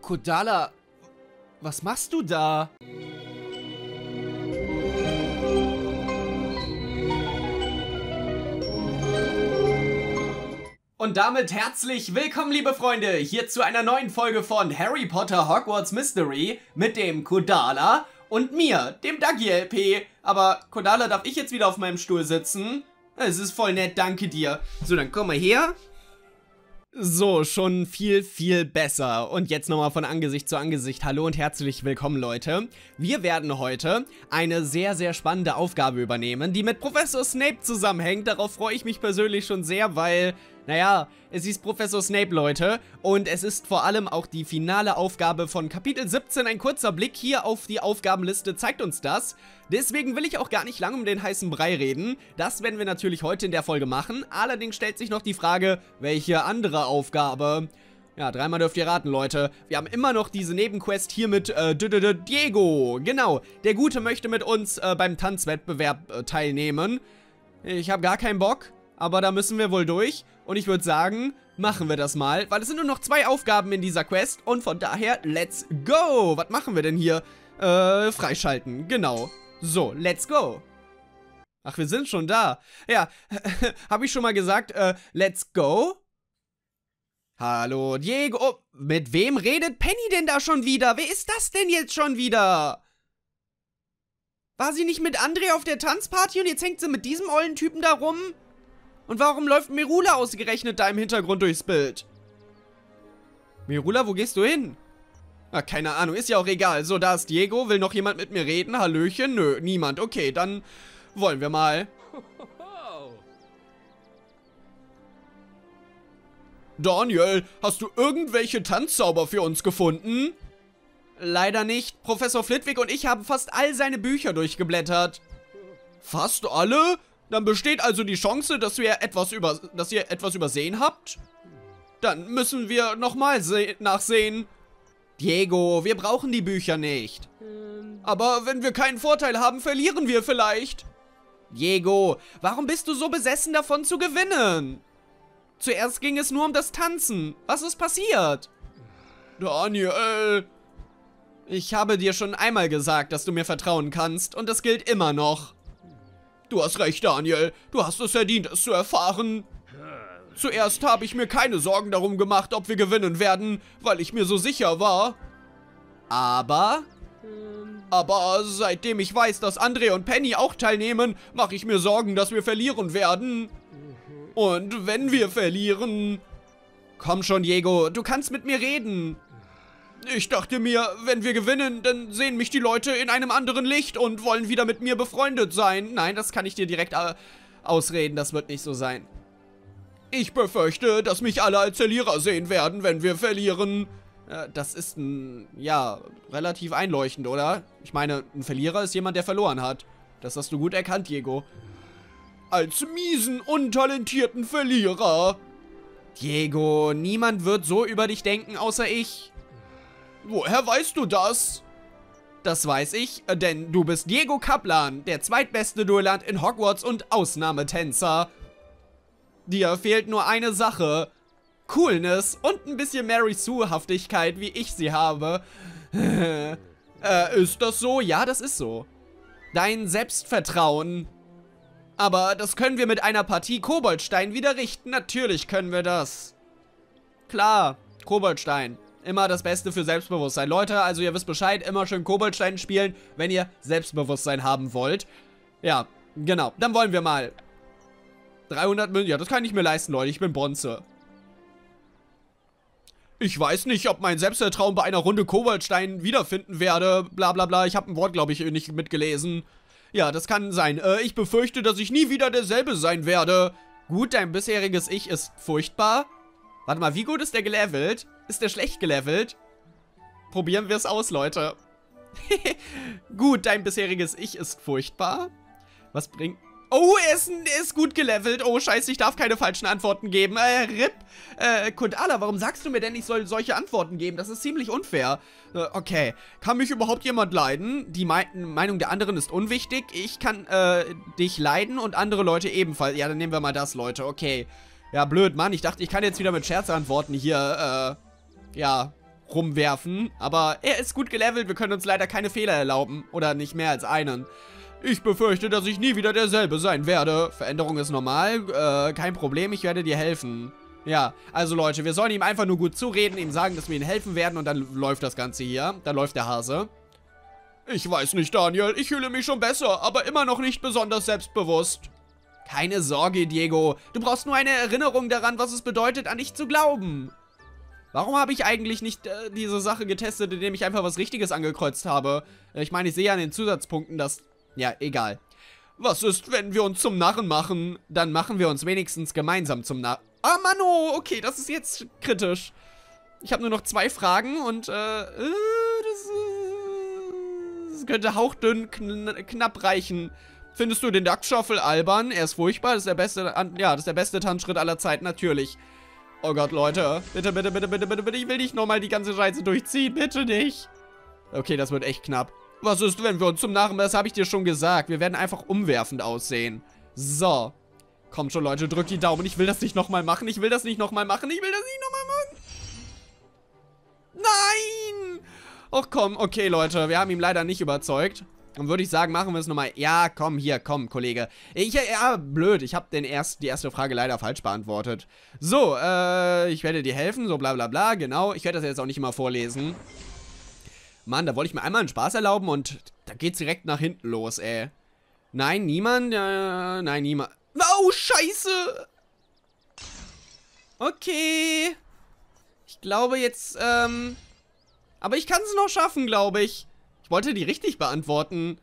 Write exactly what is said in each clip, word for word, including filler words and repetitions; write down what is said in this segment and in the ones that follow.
Kodala, was machst du da? Und damit herzlich willkommen, liebe Freunde, hier zu einer neuen Folge von Harry Potter Hogwarts Mystery mit dem Kodala und mir, dem Dagi L P. Aber Kodala, darf ich jetzt wieder auf meinem Stuhl sitzen? Es ist voll nett, danke dir. So, dann komm mal her. So, schon viel, viel besser. Und jetzt nochmal von Angesicht zu Angesicht. Hallo und herzlich willkommen, Leute. Wir werden heute eine sehr, sehr spannende Aufgabe übernehmen, die mit Professor Snape zusammenhängt. Darauf freue ich mich persönlich schon sehr, weil, naja, es ist Professor Snape, Leute. Und es ist vor allem auch die finale Aufgabe von Kapitel siebzehn. Ein kurzer Blick hier auf die Aufgabenliste zeigt uns das. Deswegen will ich auch gar nicht lang um den heißen Brei reden. Das werden wir natürlich heute in der Folge machen. Allerdings stellt sich noch die Frage, welche andere Aufgabe? Ja, dreimal dürft ihr raten, Leute. Wir haben immer noch diese Nebenquest hier mit äh, Diego. Genau, der Gute möchte mit uns äh, beim Tanzwettbewerb äh, teilnehmen. Ich habe gar keinen Bock, aber da müssen wir wohl durch. Und ich würde sagen, machen wir das mal, weil es sind nur noch zwei Aufgaben in dieser Quest. Und von daher, let's go. Was machen wir denn hier? Äh, freischalten, genau. So, let's go. Ach, wir sind schon da. Ja, habe ich schon mal gesagt, äh, let's go? Hallo, Diego. Oh, mit wem redet Penny denn da schon wieder? Wer ist das denn jetzt schon wieder? War sie nicht mit André auf der Tanzparty und jetzt hängt sie mit diesem ollen Typen da rum? Und warum läuft Merula ausgerechnet da im Hintergrund durchs Bild? Merula, wo gehst du hin? Ah, keine Ahnung, ist ja auch egal. So, da ist Diego. Will noch jemand mit mir reden? Hallöchen? Nö, niemand. Okay, dann wollen wir mal. Daniel, hast du irgendwelche Tanzzauber für uns gefunden? Leider nicht. Professor Flitwick und ich haben fast all seine Bücher durchgeblättert. Fast alle? Dann besteht also die Chance, dass wir etwas über, dass ihr etwas übersehen habt? Dann müssen wir nochmal nachsehen. Diego, wir brauchen die Bücher nicht. Ähm. Aber wenn wir keinen Vorteil haben, verlieren wir vielleicht. Diego, warum bist du so besessen davon zu gewinnen? Zuerst ging es nur um das Tanzen. Was ist passiert? Daniel, ich habe dir schon einmal gesagt, dass du mir vertrauen kannst und das gilt immer noch. Du hast recht, Daniel. Du hast es verdient, es zu erfahren. Zuerst habe ich mir keine Sorgen darum gemacht, ob wir gewinnen werden, weil ich mir so sicher war. Aber... Aber seitdem ich weiß, dass André und Penny auch teilnehmen, mache ich mir Sorgen, dass wir verlieren werden. Und wenn wir verlieren... Komm schon, Diego, du kannst mit mir reden. Ich dachte mir, wenn wir gewinnen, dann sehen mich die Leute in einem anderen Licht und wollen wieder mit mir befreundet sein. Nein, das kann ich dir direkt äh, ausreden, das wird nicht so sein. Ich befürchte, dass mich alle als Verlierer sehen werden, wenn wir verlieren. Äh, das ist ein, ja, relativ einleuchtend, oder? Ich meine, ein Verlierer ist jemand, der verloren hat. Das hast du gut erkannt, Diego. Als miesen, untalentierten Verlierer. Diego, niemand wird so über dich denken, außer ich. Woher weißt du das? Das weiß ich, denn du bist Diego Kaplan, der zweitbeste Duellant in Hogwarts und Ausnahmetänzer. Dir fehlt nur eine Sache. Coolness und ein bisschen Mary Sue-Haftigkeit, wie ich sie habe. äh, ist das so? Ja, das ist so. Dein Selbstvertrauen. Aber das können wir mit einer Partie Koboldstein wieder richten. Natürlich können wir das. Klar, Koboldstein. Immer das Beste für Selbstbewusstsein. Leute, also ihr wisst Bescheid, immer schön Koboldstein spielen, wenn ihr Selbstbewusstsein haben wollt. Ja, genau. Dann wollen wir mal. dreihundert Münzen, ja, das kann ich mir leisten, Leute. Ich bin Bronze. Ich weiß nicht, ob mein Selbstvertrauen bei einer Runde Koboldstein wiederfinden werde. Bla bla bla. Ich habe ein Wort, glaube ich, nicht mitgelesen. Ja, das kann sein. Äh, ich befürchte, dass ich nie wieder derselbe sein werde. Gut, dein bisheriges Ich ist furchtbar. Warte mal, wie gut ist der gelevelt? Ist der schlecht gelevelt? Probieren wir es aus, Leute. Gut, dein bisheriges Ich ist furchtbar. Was bringt... Oh, er ist, er ist gut gelevelt. Oh, scheiße, ich darf keine falschen Antworten geben. Äh, R I P. Äh, Kodala, warum sagst du mir denn, ich soll solche Antworten geben? Das ist ziemlich unfair. Äh, okay. Kann mich überhaupt jemand leiden? Die Me Meinung der anderen ist unwichtig. Ich kann, äh, dich leiden und andere Leute ebenfalls. Ja, dann nehmen wir mal das, Leute. Okay. Ja, blöd, Mann. Ich dachte, ich kann jetzt wieder mit Scherz antworten hier. Äh, ja. rumwerfen. Aber er ist gut gelevelt, wir können uns leider keine Fehler erlauben. Oder nicht mehr als einen. Ich befürchte, dass ich nie wieder derselbe sein werde. Veränderung ist normal, äh, kein Problem, ich werde dir helfen. Ja, also Leute, wir sollen ihm einfach nur gut zureden, ihm sagen, dass wir ihm helfen werden und dann läuft das Ganze hier. Dann läuft der Hase. Ich weiß nicht, Daniel, ich fühle mich schon besser, aber immer noch nicht besonders selbstbewusst. Keine Sorge, Diego. Du brauchst nur eine Erinnerung daran, was es bedeutet, an dich zu glauben. Warum habe ich eigentlich nicht äh, diese Sache getestet, indem ich einfach was Richtiges angekreuzt habe? Äh, ich meine, ich sehe an den Zusatzpunkten, dass... Ja, egal. Was ist, wenn wir uns zum Narren machen? Dann machen wir uns wenigstens gemeinsam zum Narren. Ah, Mano, okay, das ist jetzt kritisch. Ich habe nur noch zwei Fragen und, äh, äh das, äh, das könnte hauchdünn kn knapp reichen. Findest du den Dachschaffel albern? Er ist furchtbar, das ist der beste, ja, das ist der beste Tanzschritt aller Zeiten, natürlich. Oh Gott, Leute. Bitte, bitte, bitte, bitte, bitte, bitte, ich will nicht nochmal die ganze Scheiße durchziehen, bitte nicht. Okay, das wird echt knapp. Was ist, wenn wir uns zum Narren, das habe ich dir schon gesagt. Wir werden einfach umwerfend aussehen. So. Kommt schon, Leute, drückt die Daumen. Ich will das nicht nochmal machen. Ich will das nicht nochmal machen. Ich will das nicht nochmal machen. Nein! Ach komm, okay, Leute. Wir haben ihn leider nicht überzeugt. Dann würde ich sagen, machen wir es nochmal. Ja, komm, hier, komm, Kollege. Ich, ja, blöd. Ich habe den erst, die erste Frage leider falsch beantwortet. So, äh, ich werde dir helfen. So, bla, bla, bla. Genau. Ich werde das jetzt auch nicht immer vorlesen. Mann, da wollte ich mir einmal einen Spaß erlauben und da geht's direkt nach hinten los, ey. Nein, niemand, äh, nein, niemand. Oh, scheiße! Okay. Ich glaube jetzt, ähm... aber ich kann es noch schaffen, glaube ich. Ich wollte die richtig beantworten.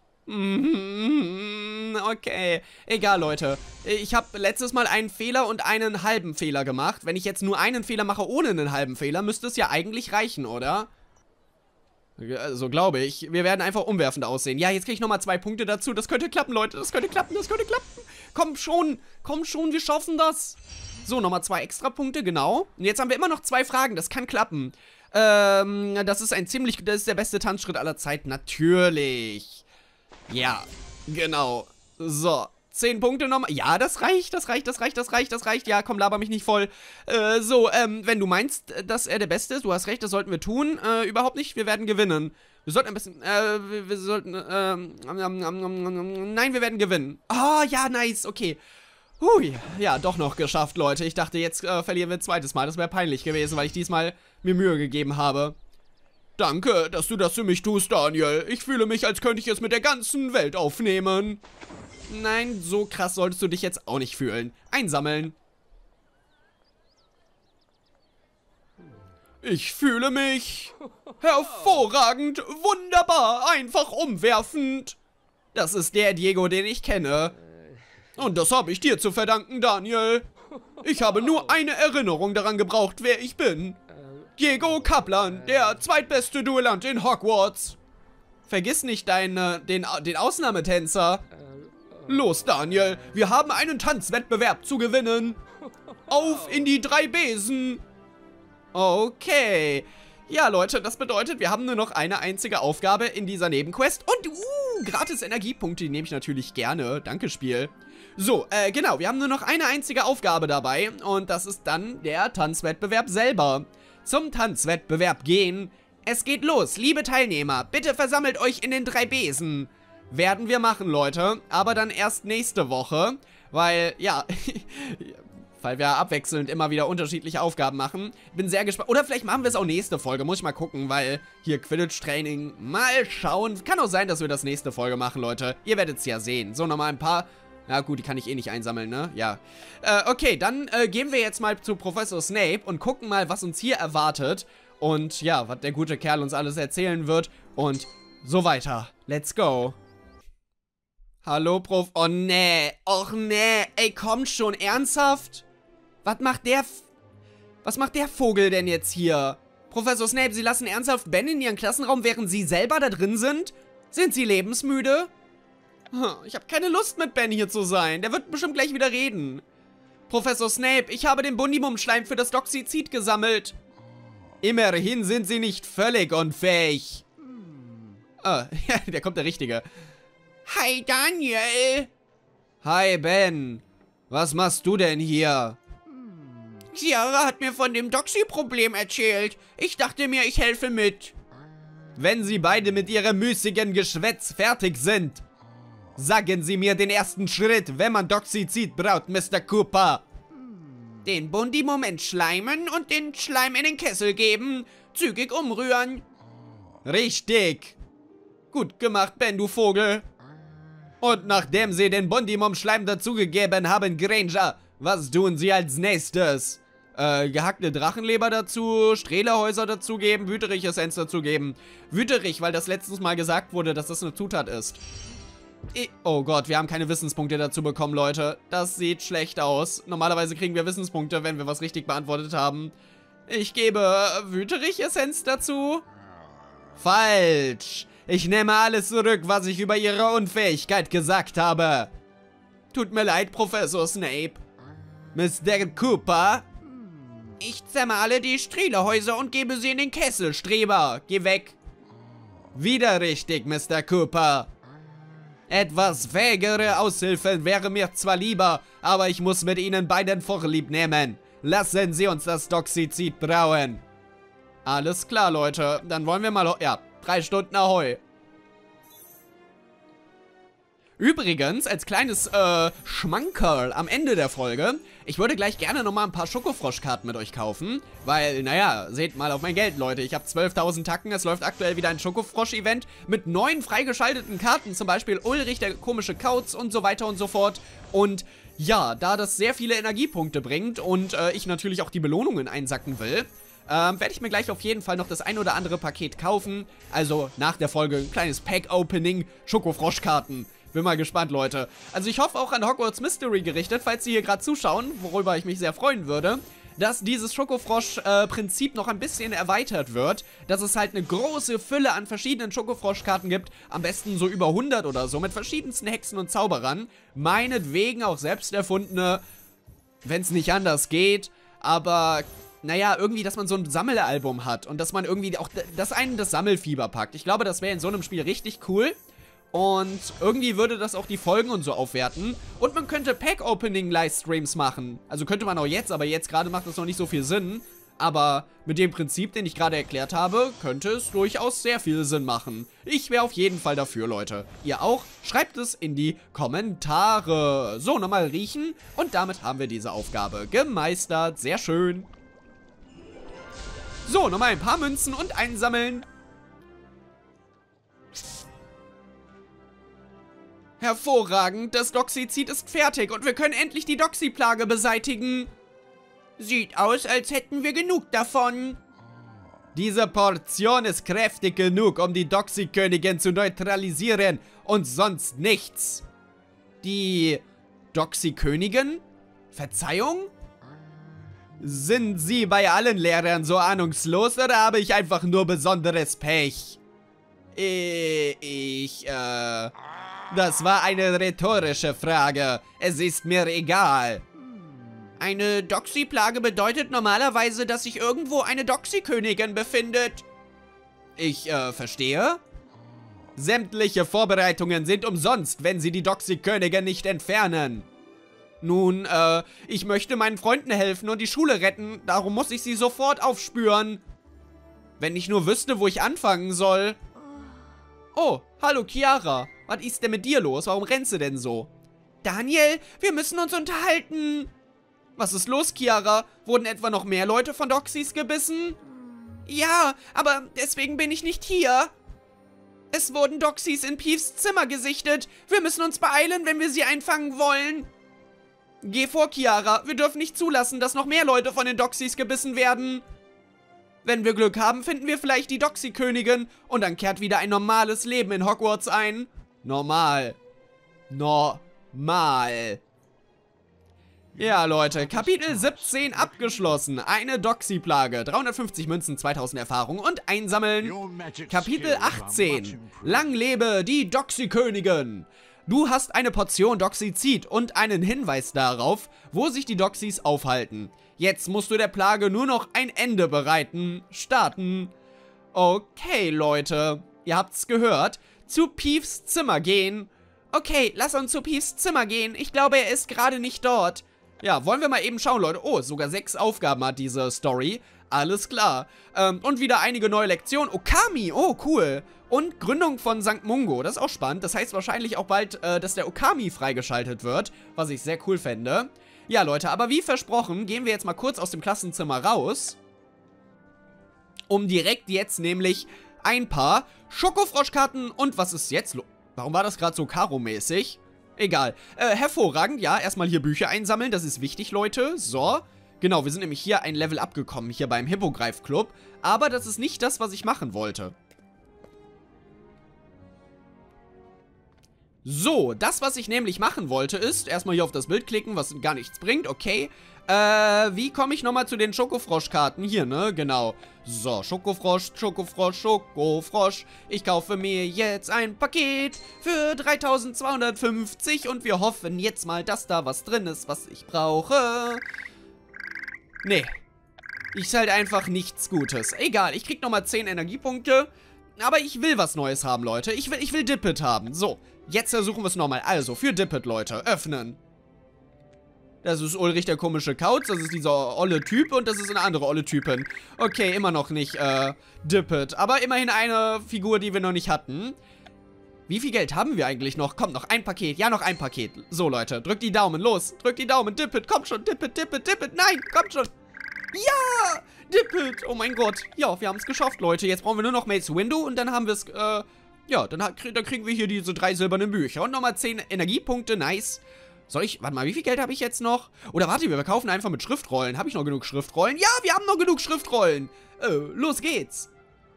Okay. Egal, Leute. Ich habe letztes Mal einen Fehler und einen halben Fehler gemacht. Wenn ich jetzt nur einen Fehler mache ohne einen halben Fehler, müsste es ja eigentlich reichen, oder? So glaube ich. Wir werden einfach umwerfend aussehen. Ja, jetzt kriege ich nochmal zwei Punkte dazu. Das könnte klappen, Leute. Das könnte klappen, das könnte klappen. Komm schon. Komm schon, wir schaffen das. So, nochmal zwei extra Punkte, genau. Und jetzt haben wir immer noch zwei Fragen. Das kann klappen. Ähm, das ist ein ziemlich... Das ist der beste Tanzschritt aller Zeiten. Natürlich. Ja, genau. So. Zehn Punkte nochmal. Ja, das reicht, das reicht, das reicht, das reicht, das reicht. Ja, komm, laber mich nicht voll. Äh, so, ähm, wenn du meinst, dass er der Beste ist, du hast recht, das sollten wir tun. Äh, überhaupt nicht, wir werden gewinnen. Wir sollten ein bisschen, äh, wir, wir sollten, ähm, nein, wir werden gewinnen. Ah, oh, ja, nice, okay. Hui, ja, doch noch geschafft, Leute. Ich dachte, jetzt äh, verlieren wir ein zweites Mal. Das wäre peinlich gewesen, weil ich diesmal mir Mühe gegeben habe. Danke, dass du das für mich tust, Daniel. Ich fühle mich, als könnte ich es mit der ganzen Welt aufnehmen. Nein, so krass solltest du dich jetzt auch nicht fühlen. Einsammeln. Ich fühle mich hervorragend, wunderbar, einfach umwerfend. Das ist der Diego, den ich kenne. Und das habe ich dir zu verdanken, Daniel. Ich habe nur eine Erinnerung daran gebraucht, wer ich bin. Diego Kaplan, der zweitbeste Duellant in Hogwarts. Vergiss nicht deine, den, den Ausnahmetänzer. Los, Daniel, wir haben einen Tanzwettbewerb zu gewinnen. Auf in die drei Besen. Okay. Ja, Leute, das bedeutet, wir haben nur noch eine einzige Aufgabe in dieser Nebenquest. Und, uh, gratis Energiepunkte, die nehme ich natürlich gerne. Danke, Spiel. So, äh, genau, wir haben nur noch eine einzige Aufgabe dabei. Und das ist dann der Tanzwettbewerb selber. Zum Tanzwettbewerb gehen. Es geht los, liebe Teilnehmer. Bitte versammelt euch in den drei Besen. Werden wir machen, Leute. Aber dann erst nächste Woche. Weil, ja, weil wir abwechselnd immer wieder unterschiedliche Aufgaben machen. Bin sehr gespannt. Oder vielleicht machen wir es auch nächste Folge. Muss ich mal gucken, weil hier Quidditch-Training. Mal schauen. Kann auch sein, dass wir das nächste Folge machen, Leute. Ihr werdet es ja sehen. So, nochmal ein paar... Na gut, die kann ich eh nicht einsammeln, ne? Ja. Äh, okay, dann äh, gehen wir jetzt mal zu Professor Snape und gucken mal, was uns hier erwartet. Und ja, was der gute Kerl uns alles erzählen wird. Und so weiter. Let's go. Hallo, Prof. Oh, nee. Och, nee. Ey, komm schon. Ernsthaft? Was macht der... F Was macht der Vogel denn jetzt hier? Professor Snape, Sie lassen ernsthaft Ben in Ihren Klassenraum, während Sie selber da drin sind? Sind Sie lebensmüde? Ich habe keine Lust, mit Ben hier zu sein. Der wird bestimmt gleich wieder reden. Professor Snape, ich habe den Bundimum-Schleim für das Doxizid gesammelt. Immerhin sind Sie nicht völlig unfähig. Ah, ja, der kommt der Richtige. Hi, Daniel. Hi, Ben. Was machst du denn hier? Chiara hat mir von dem Doxy-Problem erzählt. Ich dachte mir, ich helfe mit. Wenn Sie beide mit Ihrem müßigen Geschwätz fertig sind, sagen Sie mir den ersten Schritt, wenn man Doxyzid braucht, Mister Cooper. Den Bundimum entschleimen und den Schleim in den Kessel geben. Zügig umrühren. Richtig. Gut gemacht, Ben, du Vogel. Und nachdem Sie den Bundimum-Schleim dazugegeben haben, Granger, was tun Sie als nächstes? Äh, gehackte Drachenleber dazu, Strehlehäuser dazugeben, Wüterich-Essenz dazugeben. Wüterich, weil das letztes Mal gesagt wurde, dass das eine Zutat ist. I oh Gott, wir haben keine Wissenspunkte dazu bekommen, Leute. Das sieht schlecht aus. Normalerweise kriegen wir Wissenspunkte, wenn wir was richtig beantwortet haben. Ich gebe Wüterich-Essenz dazu. Falsch. Ich nehme alles zurück, was ich über Ihre Unfähigkeit gesagt habe. Tut mir leid, Professor Snape. Mister Cooper? Ich zermale die Strehlehäuser und gebe sie in den Kessel, Streber. Geh weg. Wieder richtig, Mister Cooper. Etwas fähigere Aushilfen wäre mir zwar lieber, aber ich muss mit Ihnen beiden Vorlieb nehmen. Lassen Sie uns das Doxyzid brauen. Alles klar, Leute. Dann wollen wir mal... Ja, drei Stunden Ahoi. Übrigens, als kleines äh, Schmankerl am Ende der Folge, ich würde gleich gerne nochmal ein paar Schokofrosch-Karten mit euch kaufen, weil, naja, seht mal auf mein Geld, Leute, ich habe zwölftausend Tacken, es läuft aktuell wieder ein Schokofrosch-Event mit neun freigeschalteten Karten, zum Beispiel Ulrich, der komische Kauz und so weiter und so fort. Und ja, da das sehr viele Energiepunkte bringt und äh, ich natürlich auch die Belohnungen einsacken will, Ähm, werde ich mir gleich auf jeden Fall noch das ein oder andere Paket kaufen. Also nach der Folge ein kleines Pack-Opening, Schokofroschkarten. Bin mal gespannt, Leute. Also ich hoffe auch an Hogwarts Mystery gerichtet, falls Sie hier gerade zuschauen, worüber ich mich sehr freuen würde, dass dieses Schokofrosch-Prinzip äh, noch ein bisschen erweitert wird, dass es halt eine große Fülle an verschiedenen Schokofroschkarten gibt, am besten so über hundert oder so, mit verschiedensten Hexen und Zauberern, meinetwegen auch selbst erfundene, wenn es nicht anders geht, aber... Naja, irgendwie, dass man so ein Sammelalbum hat und dass man irgendwie auch, dass einen das Sammelfieber packt. Ich glaube, das wäre in so einem Spiel richtig cool und irgendwie würde das auch die Folgen und so aufwerten und man könnte Pack-Opening-Livestreams machen. Also könnte man auch jetzt, aber jetzt gerade macht das noch nicht so viel Sinn. Aber mit dem Prinzip, den ich gerade erklärt habe, könnte es durchaus sehr viel Sinn machen. Ich wäre auf jeden Fall dafür, Leute. Ihr auch? Schreibt es in die Kommentare. So, nochmal riechen und damit haben wir diese Aufgabe gemeistert. Sehr schön. So, nochmal ein paar Münzen und einsammeln. Hervorragend, das Doxyzid ist fertig und wir können endlich die Doxy-Plage beseitigen. Sieht aus, als hätten wir genug davon. Diese Portion ist kräftig genug, um die Doxy-Königin zu neutralisieren und sonst nichts. Die Doxy-Königin? Verzeihung? Sind Sie bei allen Lehrern so ahnungslos oder habe ich einfach nur besonderes Pech? Ich, äh... Das war eine rhetorische Frage. Es ist mir egal. Eine Doxy-Plage bedeutet normalerweise, dass sich irgendwo eine Doxy-Königin befindet. Ich, äh, verstehe. Sämtliche Vorbereitungen sind umsonst, wenn Sie die Doxy-Königin nicht entfernen. Nun, äh, ich möchte meinen Freunden helfen und die Schule retten, darum muss ich sie sofort aufspüren. Wenn ich nur wüsste, wo ich anfangen soll. Oh, hallo Chiara. Was ist denn mit dir los? Warum rennst du denn so? Daniel, wir müssen uns unterhalten. Was ist los, Chiara? Wurden etwa noch mehr Leute von Doxys gebissen? Ja, aber deswegen bin ich nicht hier. Es wurden Doxys in Peeves Zimmer gesichtet. Wir müssen uns beeilen, wenn wir sie einfangen wollen. Geh vor, Chiara. Wir dürfen nicht zulassen, dass noch mehr Leute von den Doxys gebissen werden. Wenn wir Glück haben, finden wir vielleicht die Doxy-Königin und dann kehrt wieder ein normales Leben in Hogwarts ein. Normal. Normal. Ja, Leute, Kapitel siebzehn abgeschlossen. Eine Doxy-Plage. dreihundertfünfzig Münzen, zweitausend Erfahrung und einsammeln. Kapitel achtzehn. Lang lebe die Doxy-Königin. Du hast eine Portion Doxyzid und einen Hinweis darauf, wo sich die Doxys aufhalten. Jetzt musst du der Plage nur noch ein Ende bereiten. Starten. Okay, Leute. Ihr habt's gehört. Zu Peeves Zimmer gehen. Okay, lass uns zu Peeves Zimmer gehen. Ich glaube, er ist gerade nicht dort. Ja, wollen wir mal eben schauen, Leute. Oh, sogar sechs Aufgaben hat diese Story. Alles klar. Ähm, und wieder einige neue Lektionen. Okami, oh, cool. Und Gründung von Sankt Mungo, das ist auch spannend. Das heißt wahrscheinlich auch bald, äh, dass der Okami freigeschaltet wird, was ich sehr cool fände. Ja, Leute, aber wie versprochen, gehen wir jetzt mal kurz aus dem Klassenzimmer raus, um direkt jetzt nämlich ein paar Schokofroschkarten und was ist jetzt los? Warum war das gerade so Karo-mäßig? Egal. Äh, hervorragend, ja, erstmal hier Bücher einsammeln, das ist wichtig, Leute. So. Genau, wir sind nämlich hier ein Level abgekommen, hier beim Hippogreif-Club. Aber das ist nicht das, was ich machen wollte. So, das, was ich nämlich machen wollte, ist erstmal hier auf das Bild klicken, was gar nichts bringt, okay. Äh, wie komme ich nochmal zu den Schokofroschkarten? Hier, ne? Genau. So, Schokofrosch, Schokofrosch, Schokofrosch. Ich kaufe mir jetzt ein Paket für dreitausendzweihundertfünfzig und wir hoffen jetzt mal, dass da was drin ist, was ich brauche. Nee. Ist halt einfach nichts Gutes. Egal, ich krieg nochmal zehn Energiepunkte. Aber ich will was Neues haben, Leute. Ich will, ich will Dippet haben. So, jetzt versuchen wir es nochmal. Also, für Dippet, Leute. Öffnen. Das ist Ulrich, der komische Kauz. Das ist dieser olle Typ und das ist eine andere olle Typin. Okay, immer noch nicht, äh, Dippet. Aber immerhin eine Figur, die wir noch nicht hatten. Wie viel Geld haben wir eigentlich noch? Kommt, noch ein Paket. Ja, noch ein Paket. So, Leute, drückt die Daumen. Los, drückt die Daumen. Dippet, kommt schon. Dippet, Dippet, Dippet. Nein, kommt schon. Ja! Dippet! Oh mein Gott. Ja, wir haben es geschafft, Leute. Jetzt brauchen wir nur noch Mace Windu und dann haben wir es, äh, ja, dann, dann kriegen wir hier diese drei silbernen Bücher. Und nochmal zehn Energiepunkte. Nice. Soll ich, warte mal, wie viel Geld habe ich jetzt noch? Oder warte, wir kaufen einfach mit Schriftrollen. Habe ich noch genug Schriftrollen? Ja, wir haben noch genug Schriftrollen. Äh, los geht's.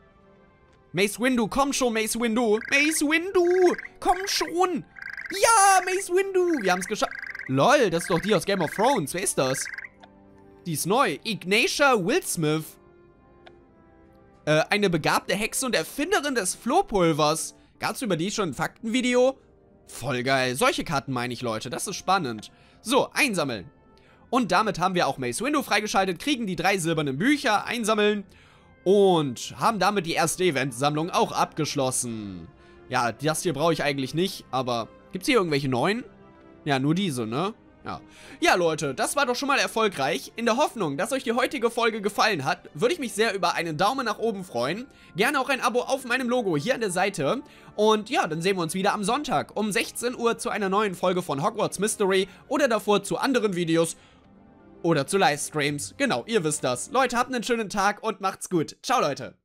Mace Windu, komm schon, Mace Windu. Mace Windu, komm schon. Ja, Mace Windu. Wir haben es geschafft. Lol, das ist doch die aus Game of Thrones. Wer ist das? Die ist neu. Ignatia Wildsmith. Äh, eine begabte Hexe und Erfinderin des Flohpulvers. Gab's über die schon ein Faktenvideo? Voll geil. Solche Karten meine ich, Leute. Das ist spannend. So, einsammeln. Und damit haben wir auch Mace Windu freigeschaltet, kriegen die drei silbernen Bücher, einsammeln und haben damit die erste Eventsammlung auch abgeschlossen. Ja, das hier brauche ich eigentlich nicht, aber gibt's hier irgendwelche neuen? Ja, nur diese, ne? Ja. Ja, Leute, das war doch schon mal erfolgreich. In der Hoffnung, dass euch die heutige Folge gefallen hat, würde ich mich sehr über einen Daumen nach oben freuen. Gerne auch ein Abo auf meinem Logo hier an der Seite. Und ja, dann sehen wir uns wieder am Sonntag um sechzehn Uhr zu einer neuen Folge von Hogwarts Mystery oder davor zu anderen Videos oder zu Livestreams. Genau, ihr wisst das. Leute, habt einen schönen Tag und macht's gut. Ciao, Leute.